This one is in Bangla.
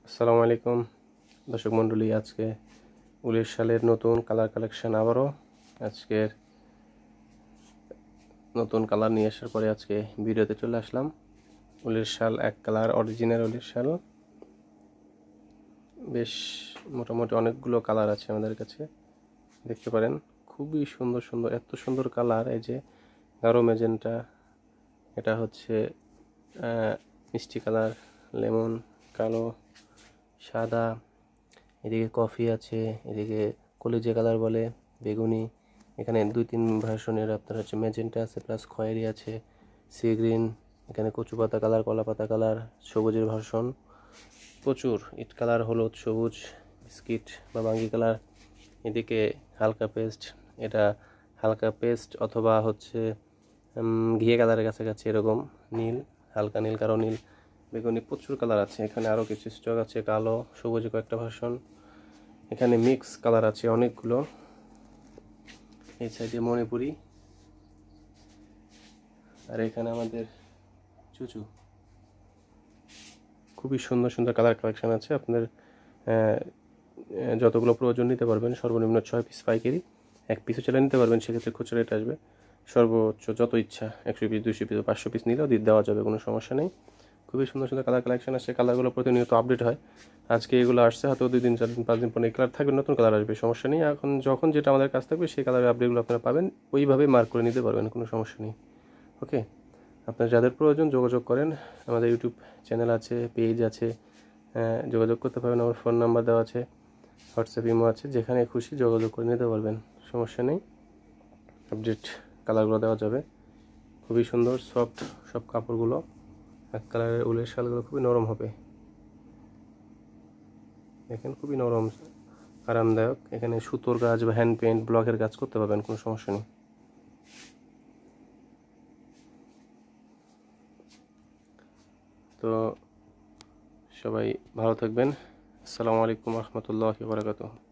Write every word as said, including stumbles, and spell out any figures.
আসসালামু আলাইকুম দর্শক মণ্ডলী, আজকে উলের শালের নতুন কালার কালেকশন আবারও আজকের নতুন কালার নিয়ে আসার পরে আজকে ভিডিওতে চলে আসলাম। উলের শাল এক কালার অরিজিনাল উলের শাল, বেশ মোটামুটি অনেকগুলো কালার আছে আমাদের কাছে, দেখতে পারেন। খুবই সুন্দর সুন্দর, এত সুন্দর কালার। এই যে গাঢ় ম্যাজেন্টা, এটা হচ্ছে মিষ্টি কালার, লেমন, কালো, সাদা, এদিকে কফি আছে, এদিকে কলিজে কালার বলে, বেগুনি। এখানে দুই তিন ভার্সনের আপনার হচ্ছে ম্যাজেন্টা আছে, প্লাস খয়েরি আছে, সি গ্রিন, এখানে কচু পাতা কালার, কলা পাতা কালার, সবুজের ভার্সন প্রচুর, ইট কালার, হলুদ, সবুজ, বিস্কিট বা বাঙ্গি কালার। এদিকে হালকা পেস্ট, এটা হালকা পেস্ট অথবা হচ্ছে ঘিয়ে কালারের কাছাকাছি, এরকম নীল, হালকা নীল, কালো নীল, বেগুনি, প্রচুর কালার আছে। এখানে আরও কিছু স্টক আছে, কালো, সবুজ কয়েকটা ভার্সন। এখানে মিক্স কালার আছে অনেকগুলো। এই সাইডে মণিপুরি, আর এখানে আমাদের চুচু। খুবই সুন্দর সুন্দর কালার কালেকশন আছে। আপনাদের যতগুলো প্রয়োজন নিতে পারবেন, সর্বনিম্ন ছয় পিস পাইকারি, এক পিসও চলে নিতে পারবেন, সেক্ষেত্রে খুচরা রেট আসবে সর্বোচ্চ যত ইচ্ছা একশো পিস, দুইশো পিস, পাঁচশো পিস নিলেও দিয়ে দেওয়া যাবে, কোনো সমস্যা নেই। খুবই সুন্দর সুন্দর কালার কালেকশন আসছে, কালারগুলো প্রতিনিয়ত আপডেট হয়। আজকে এগুলো আসছে, হয়তো দুই দিন চার দিন পাঁচ দিন পরে এই কালার থাকবে, নতুন কালার আসবে, সমস্যা নেই। এখন যখন যেটা আমাদের কাছ থাকবে সেই কালারের আপডেটগুলো আপনারা পাবেন, ওইভাবে মার্ক করে নিতে পারবেন, কোনো সমস্যা নেই। ওকে, আপনার যাদের প্রয়োজন যোগাযোগ করেন, আমাদের ইউটিউব চ্যানেল আছে, পেজ আছে, যোগাযোগ করতে পারবেন। আমার ফোন নাম্বার দেওয়া আছে, হোয়াটসঅ্যাপ ইমো আছে, যেখানে খুশি যোগাযোগ করে নিতে পারবেন, সমস্যা নেই। আপডেট কালারগুলো দেওয়া যাবে। খুবই সুন্দর সফট সব কাপড়গুলো, এক কালারের উলের শালগুলো খুবই নরম হবে, দেখেন খুবই নরম, আরামদায়ক। এখানে সুতোর কাজ বা হ্যান্ড পেন্ট, ব্লকের কাজ করতে পারবেন, কোনো সমস্যা নেই। তো সবাই ভালো থাকবেন। আসসালামু আলাইকুম রহমতুল্লাহি ওয়া বারাকাতুহু।